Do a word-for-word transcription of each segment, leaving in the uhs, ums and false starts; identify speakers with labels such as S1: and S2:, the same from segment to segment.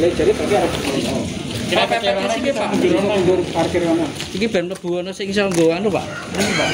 S1: jadi tapi harus
S2: Kira pakai mana iki Pak?
S1: nggur parkir ngono.
S2: Iki ben mlebu ana sing iso nggo anu Pak. Ini Pak.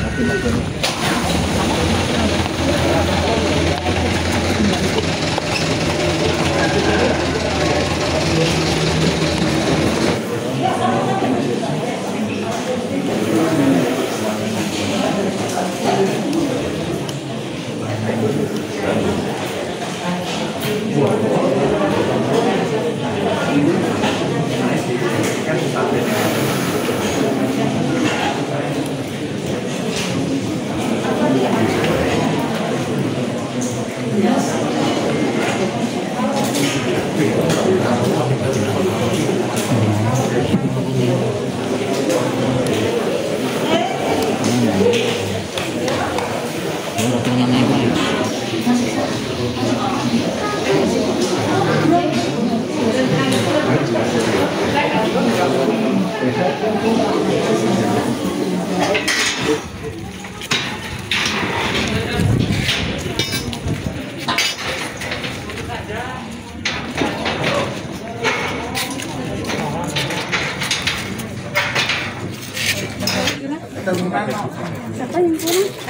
S3: Siapa yang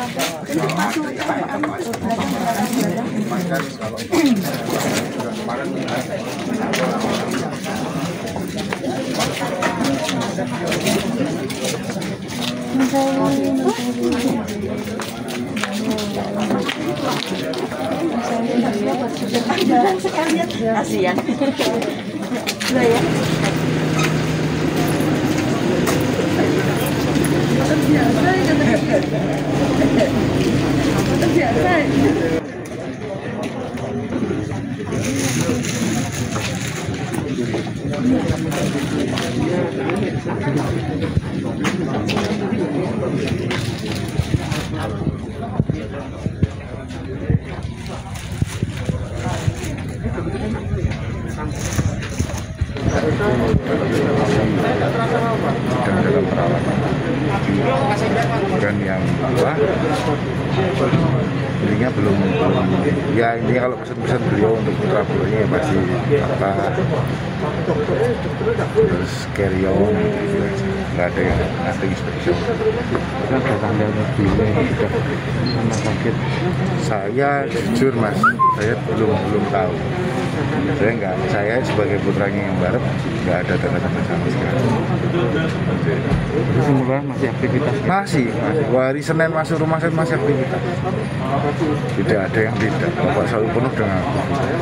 S3: kasihan. Sudah ya.
S4: sedang dalam perawatan dan yang dua intinya belum belum ya intinya kalau pesan-pesan beliau untuk putra putrinya ya masih apa terus carry on gitu aja, nggak ada yang nothing special.
S5: Ada tanggal dulu sudah rumah sakit.
S4: Saya jujur mas, saya belum belum tahu. Saya nggak, saya sebagai putranya yang barat nggak ada tanda-tanda sama sekali.
S5: Jadi semula masih aktivitas?
S4: Masih, masih. Hari Senin masuk rumah sakit masih aktivitas. Tidak ada yang tidak. Bapak selalu penuh dengan aktivitas.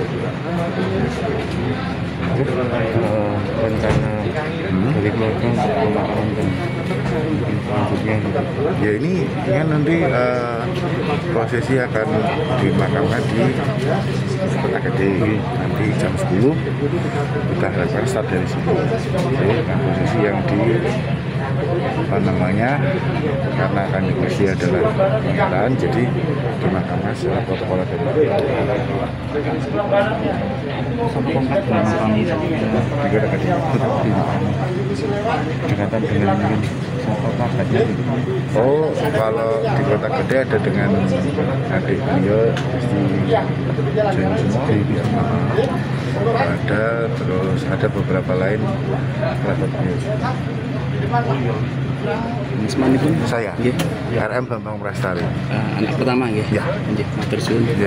S5: Uh, rencana hmm? dari keluarga untuk pemakaman dan selanjutnya gitu.
S4: Ya ini kan nanti uh, prosesi akan dimakamkan di Kota Gede nanti jam sepuluh kita harapkan start dari sini. Jadi kan prosesi yang di apa namanya karena akan dikursi adalah pernyataan jadi dimakamkan secara protokol dan
S5: Kompak dengan makam
S4: di Kota Gede
S5: dekatan dengan mungkin kota Gede.
S4: Oh kalau di Kota Gede ada dengan adik beliau Gusti Jain Sumedi ada, terus ada beberapa lain kerabat beliau.
S2: Ismani pun
S4: Saya,
S2: nggih.
S4: R M Bambang Prastari.
S2: Uh, anak pertama nggih.
S4: Ya.
S2: Nggih, matur suwun.
S4: Ya.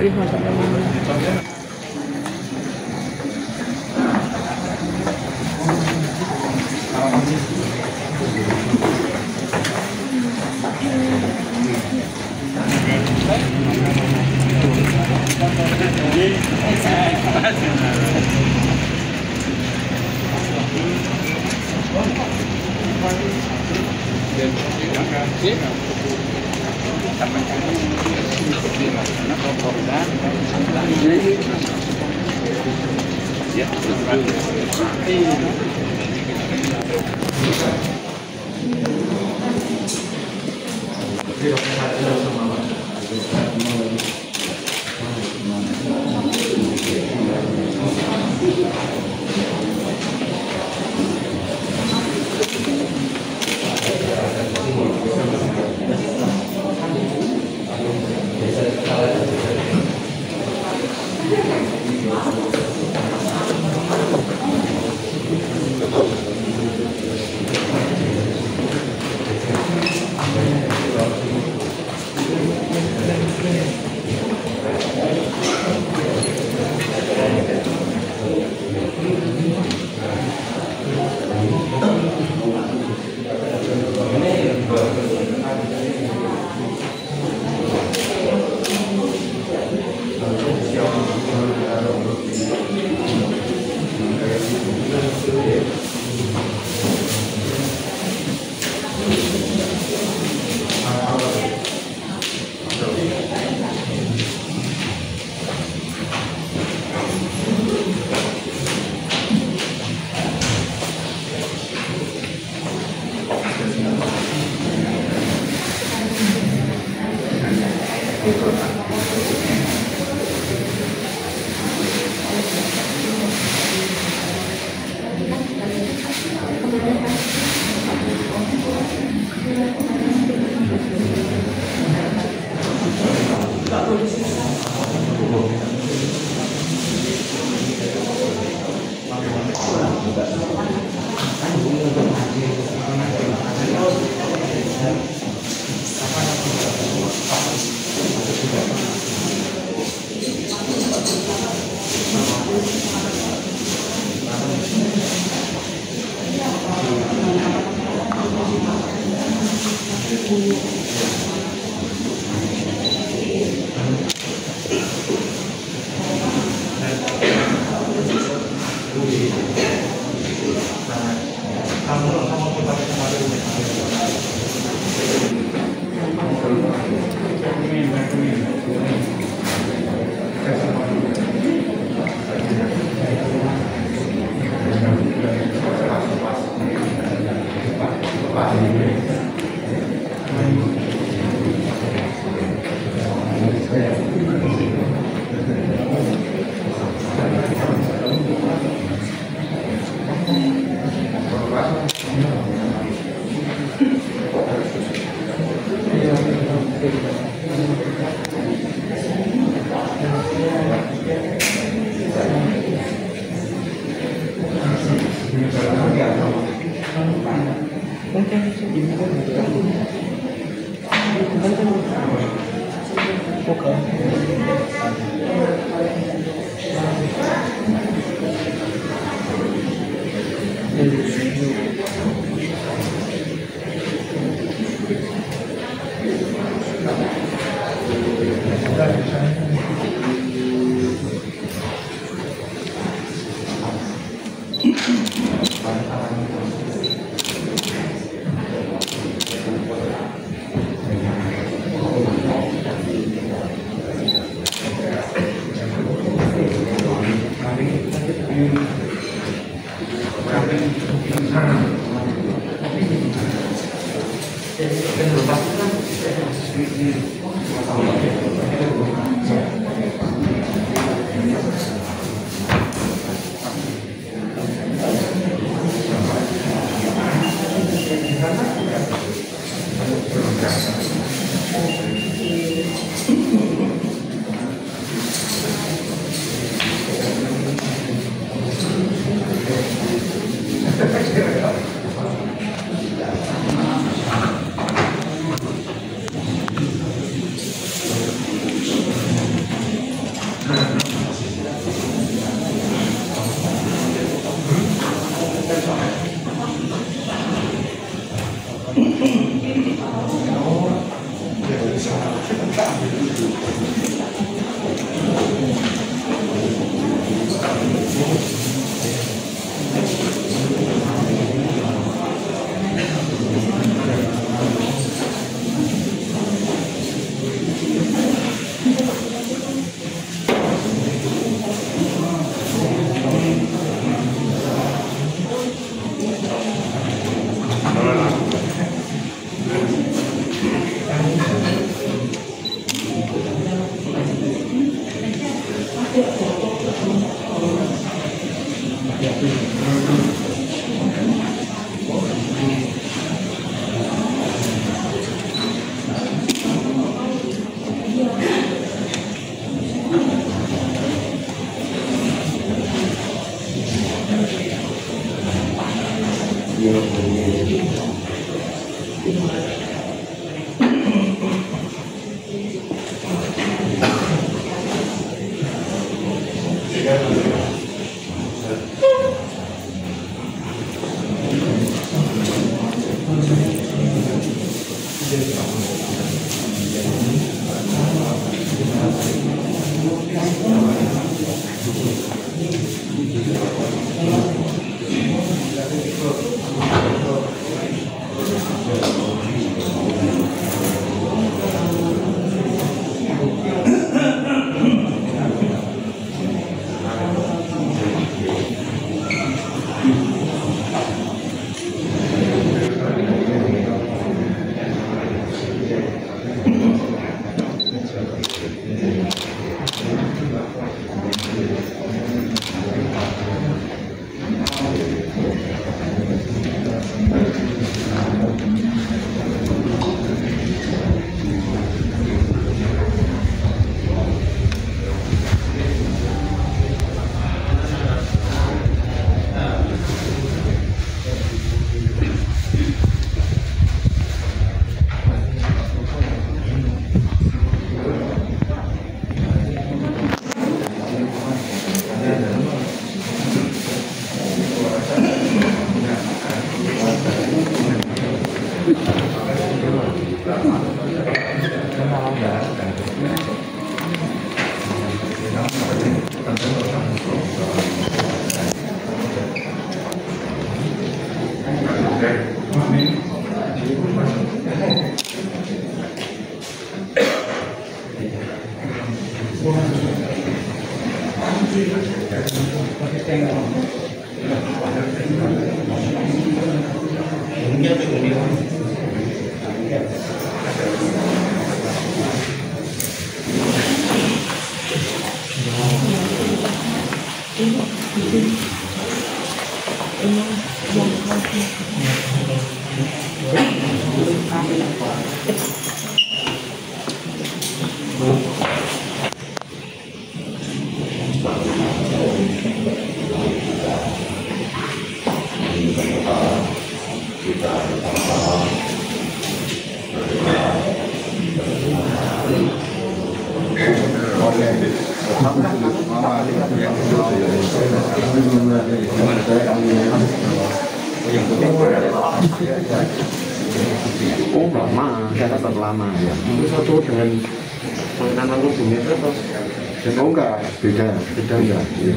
S5: Oh lama, saya dapat lama ya. Itu satu dengan makanan rubunnya itu atau? Oh enggak, beda, beda enggak. Ya.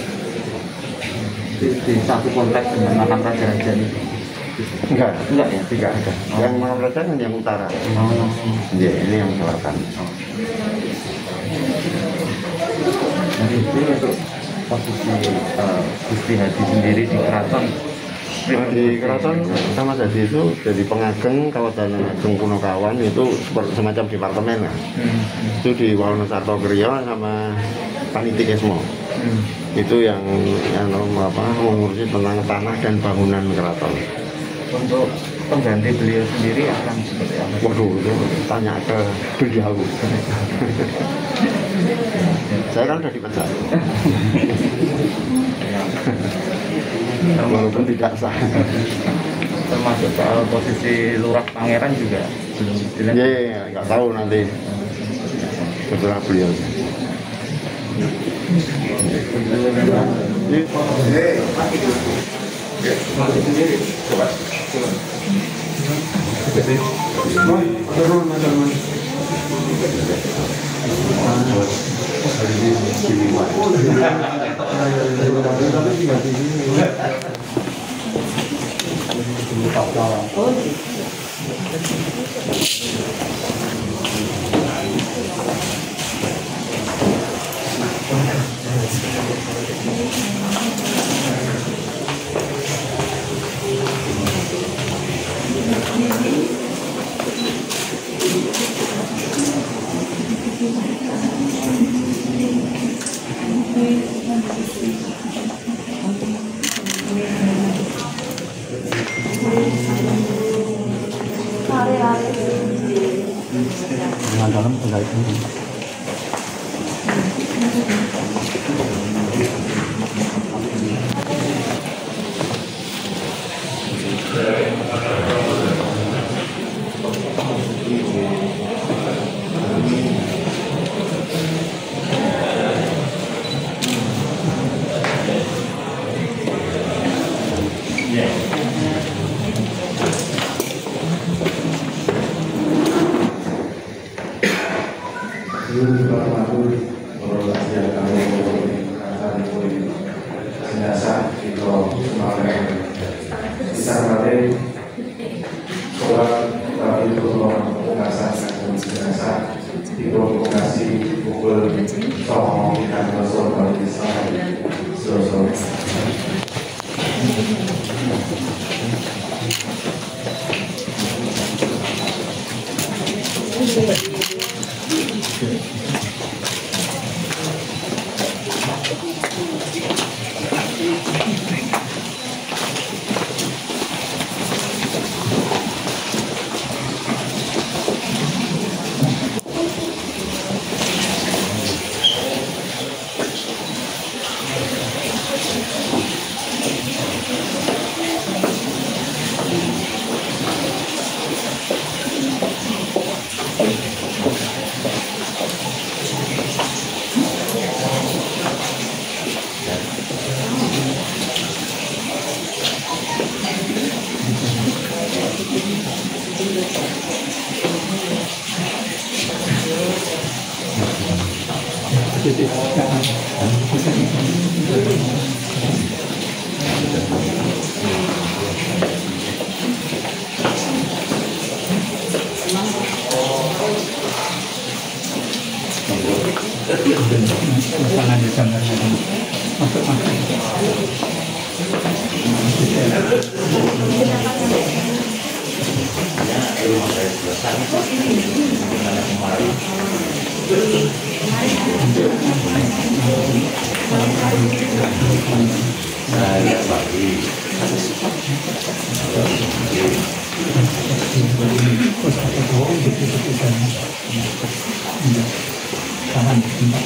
S5: Di, di satu konteks dengan makam raja-raja ini. Enggak, enggak ya, tidak ada. Oh. Yang makam raja kan yang utara. Oh. Ya, ini yang selatan. Oh. Nah, itu untuk posisi uh, Gusti Hadi sendiri di keraton. Nah, di keraton sama jadi itu jadi pengageng Kawedanan Ageng Punokawan itu semacam departemen lah. Hmm. Itu di Wonosobo Kriya sama Panitik Esmo. Hmm. Itu yang yang apa mengurusi tentang tanah dan bangunan keraton. Untuk pengganti beliau sendiri akan seperti apa? Waduh, itu tanya ke beliau. Saya kan udah dipecat. Walaupun tidak sah. Termasuk soal posisi lurah pangeran juga belum jelas. Iya, ya, nggak tahu nanti setelah beliau. Dengan dalam tinggal ini.
S1: Masalah di sana lagi. Masuk masuk. Tahan di tempat.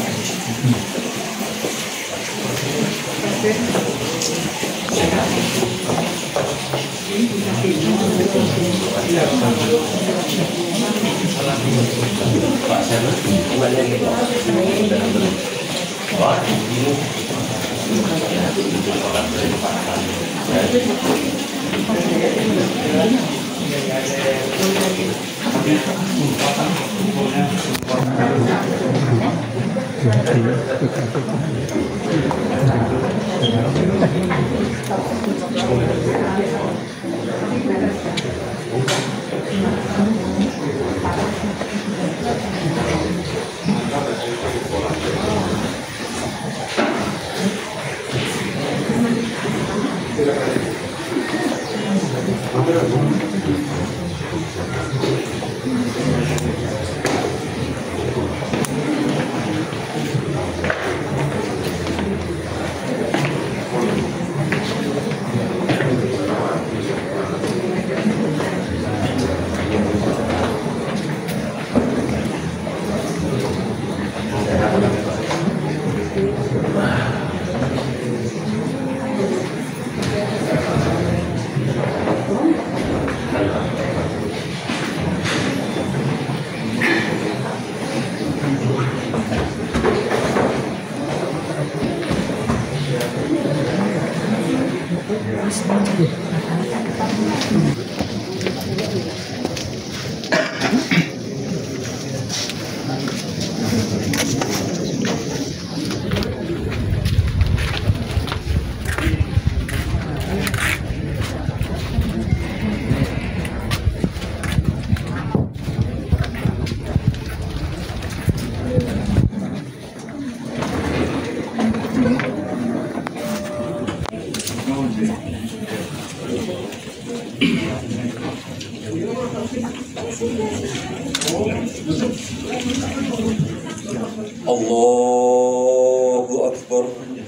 S6: Allahu Akbar.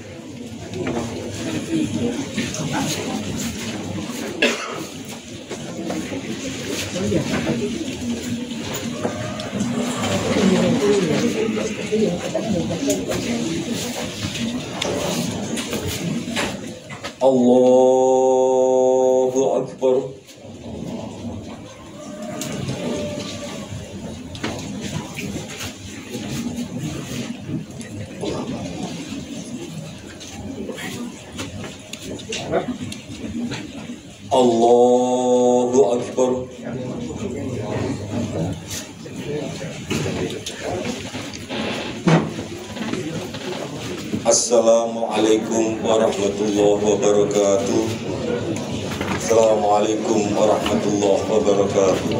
S6: Allahu Akbar. Allahu Akbar. Assalamualaikum warahmatullahi wabarakatuh. Assalamualaikum warahmatullahi wabarakatuh.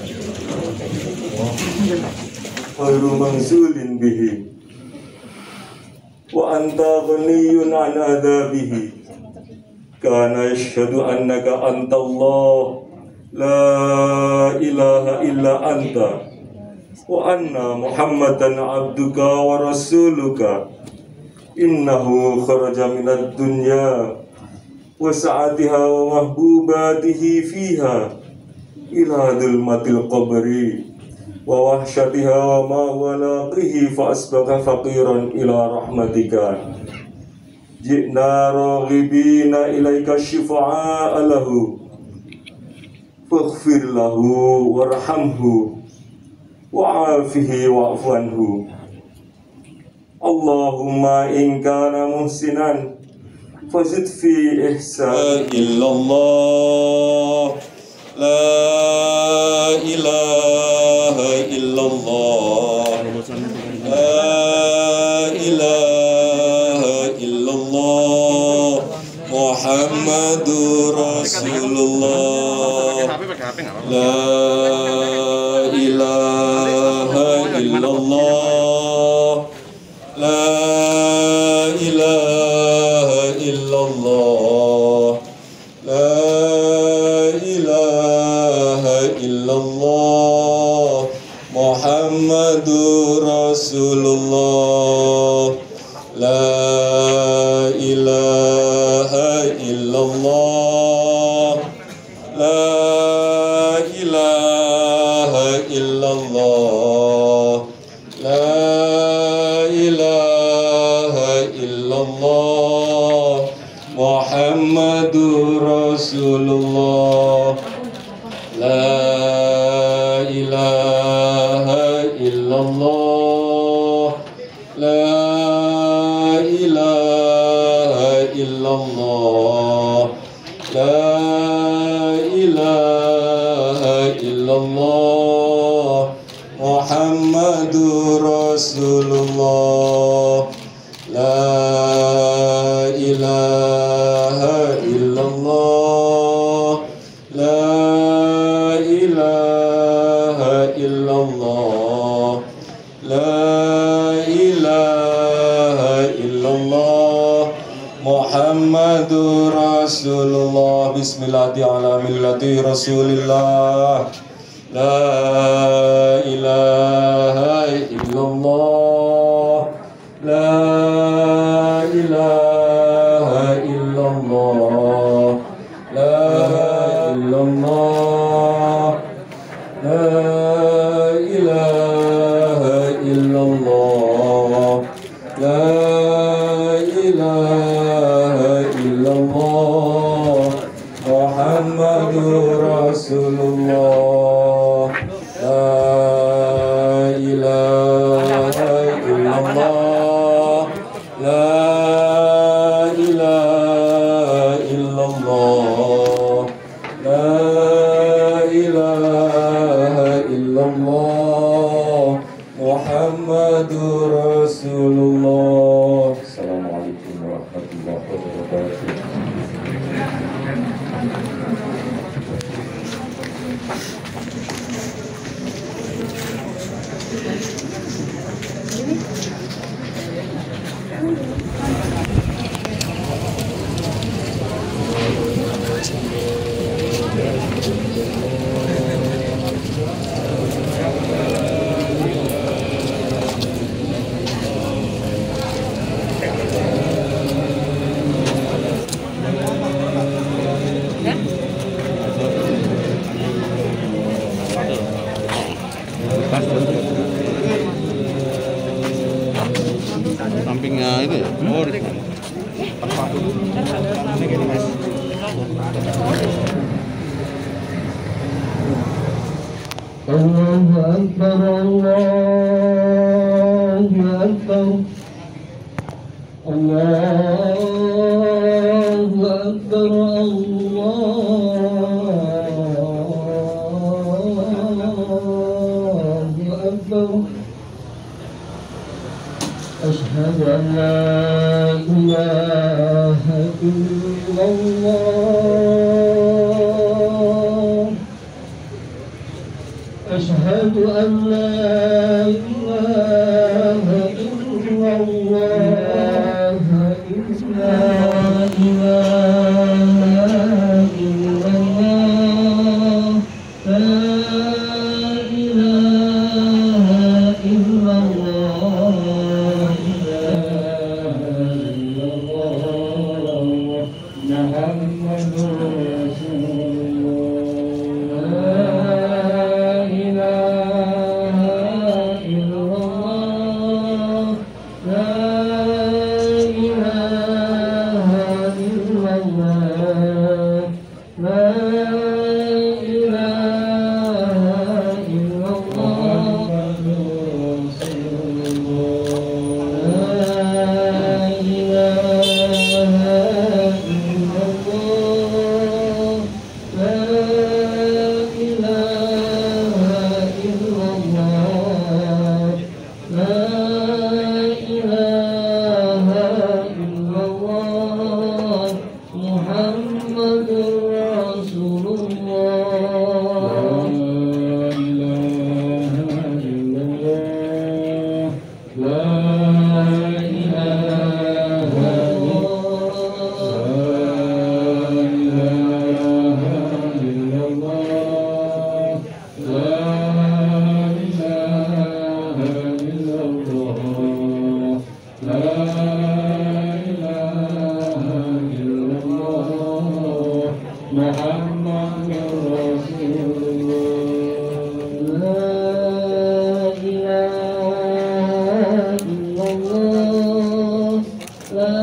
S6: Khairu manzulin bihi wa anta ghaniyun an adabihi. Kana yashhadu annaka anta Allah la ilaha illa anta wa anna Muhammadan abduka wa rasuluka. Innahu kharaja minad dunya wa sa'atiha wa mahbubatihi fiha ila dhulmatil qabri wa wahsyatiha wa ma walaqihi fa asbaha faqiran ila rahmatika. Ji'na raghibina ilaika shifa'a lahu faghfir lahu warhamhu wa'afihi wa'fu anhu. Allahumma in kana muhsinan fazid fi ihsan. La illallah, la ilaha illallah, la ilaha illallah, Muhammadur Rasulullah. La ilaha illallah, لا إله إلا الله لا إله إلا الله محمد رسول الله لا إله إلا الله لا إله إلا الله لا إله إلا الله محمد رسول الله لا إله إلا الله لا إله إلا الله لا إله إلا الله محمد رسول الله لا إله إلا الله لا إله إلا الله لا إله إلا الله محمد رسول الله بسم الله على ملة رسول الله لا إله إلا الله لا إله إلا الله لا إلا الله لا إله إلا الله لا إله إلا الله محمد رسول الله لا إله إلا الله لا إله إلا الله لا إله إلا الله محمد رسول الله السلام عليكم ورحمة الله وبركاته.
S2: Sampingnya itu ya? Oh, di sana.
S1: Allahu Akbar, Allahu Akbar, Allahu Akbar, Allahu Akbar. Ashhadu an la ilaha illallah. Ashhadu an la ilaha illallah. La ilaha illallah. La ilaha illallah. Muhammadur Rasulullah. La ilaha illallah. La ilaha illallah. La ilaha illallah. Muhammadur Rasulullah. La ilaha La illallah Muhammadur Rasulullah. La ilaha illallah, la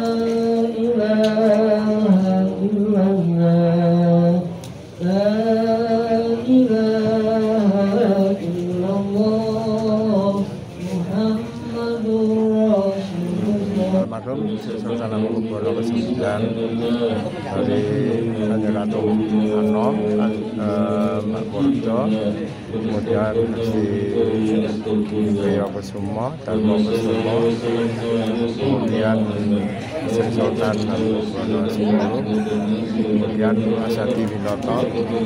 S1: ilaha illallah, la ilaha illallah Muhammadur Rasulullah.
S4: Almarhum Sultan Hamengkubuwono kesembilan dari Kanjeng Ratu Anom, Mbak Purjo, kemudian Gusti Priyo Kusumo, Darmo Kusumo, kemudian Sri Sultan Hamengkubuwono sepuluh, kemudian Mas Hadi Winoto,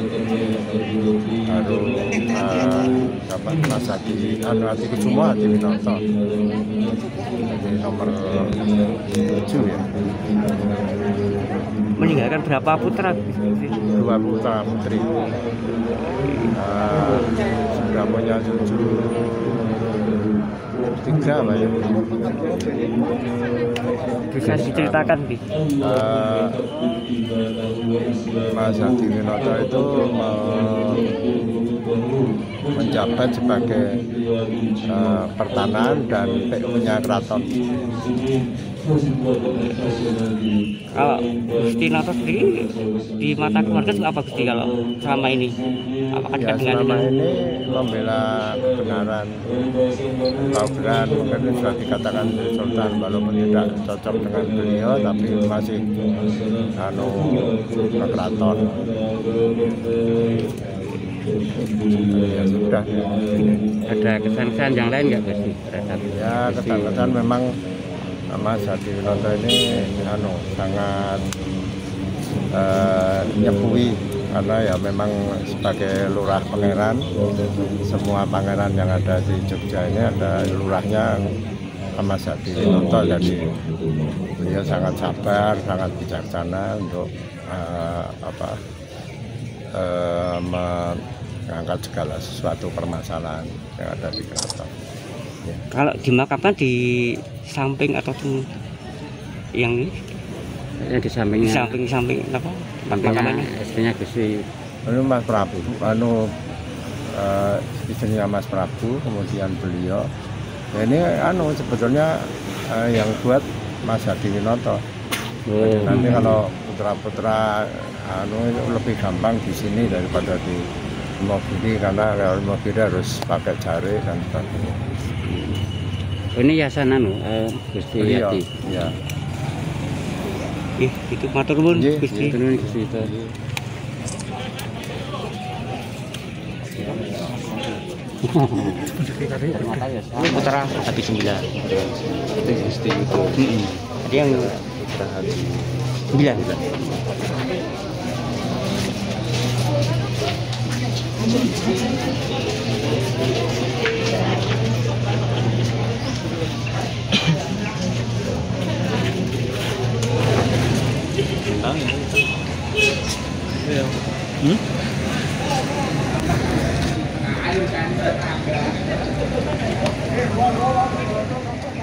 S4: baru dapat Mas Hadi Anu Hadi Kusumo, Hadi Winoto. Jadi nomor tujuh ya.
S7: Meninggalkan berapa putra?
S4: Dua putra putri. Uh, sudah punya cucu tiga apa ya?
S7: Bisa diceritakan, Bi?
S4: Uh, Mas Hadi Winoto itu uh, menjabat sebagai uh, pertanahan dan P U-nya keraton.
S7: Kalau Gusti Noto sendiri di mata keluarga itu apa Gusti kalau selama ini? Apakah
S4: Ya,
S7: dekat dengan
S4: selama ini membela kebenaran Paugeran, mungkin sudah dikatakan Sultan walaupun tidak cocok dengan beliau, tapi masih anu ke keraton. Ya sudah.
S7: ada kesan-kesan yang lain nggak Gusti?
S4: Ya kesan-kesan memang Mas Hadi Winoto ini anu sangat uh, nyepui, karena ya memang sebagai lurah pangeran, semua pangeran yang ada di Jogja ini ada lurahnya Mas Hadi Winoto. Jadi beliau sangat sabar, sangat bijaksana untuk uh, apa uh, mengangkat segala sesuatu permasalahan yang ada di keraton. Ya.
S7: Kalau dimakamkan di samping atau di yang ini?
S5: Yang di sampingnya,
S7: Di samping samping apa? Pemakamannya.
S5: istrinya Gusti
S4: Ini Mas Prabu, anu uh, istrinya Mas Prabu, kemudian beliau. Ya, ini anu sebetulnya uh, yang buat Mas Hadi Winoto. Jadi nanti kalau putra-putra anu itu lebih gampang di sini daripada di Imogiri, karena kalau Imogiri harus pakai jari dan sebagainya.
S5: Oh, ini yayasan anu eh, Gusti
S4: Beliau,
S5: Yati.
S4: ya.
S7: Ih, itu matur nuwun
S4: Nggih,
S7: Gusti.
S5: Itu nih Gusti itu.
S7: Ini putra Hati sembilan.
S5: Itu Gusti itu.
S7: Jadi yang
S5: Putra Hati.
S7: sembilan.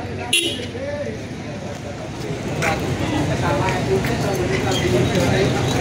S1: Hmm?